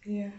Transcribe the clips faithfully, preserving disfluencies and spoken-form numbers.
there.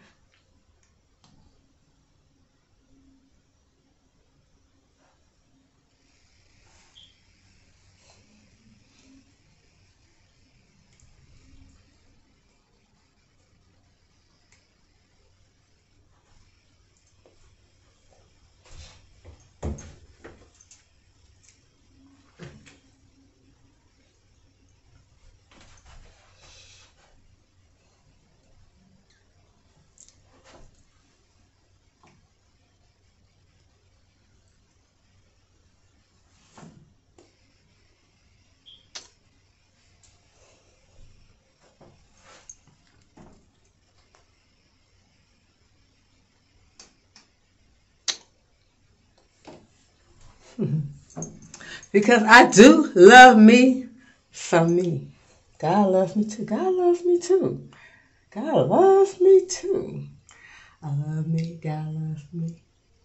Because I do love me some me. God loves me too. God loves me too. God loves me too. I love me. God loves me.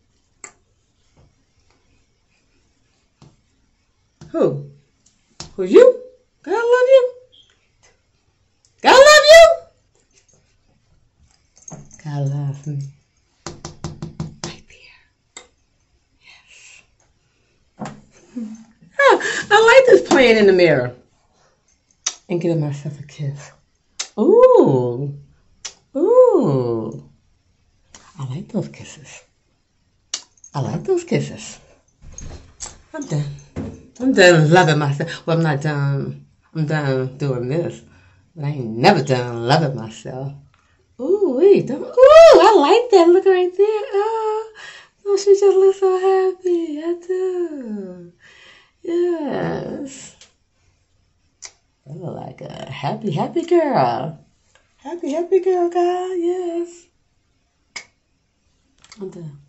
Who? Who you? God love you. God love you. God loves me. Right there. Yes. Oh, I like this playing in the mirror. And giving myself a kiss. Ooh. Ooh. I like those kisses. I like those kisses. I'm done. I'm done loving myself. Well, I'm not done. I'm done doing this. But I ain't never done loving myself. Ooh, wait. Ooh, I like that look right there. Oh, oh, she just looks so happy. I do. Yes. I look like a happy, happy girl. Happy, happy girl, God. Yes. I'm done.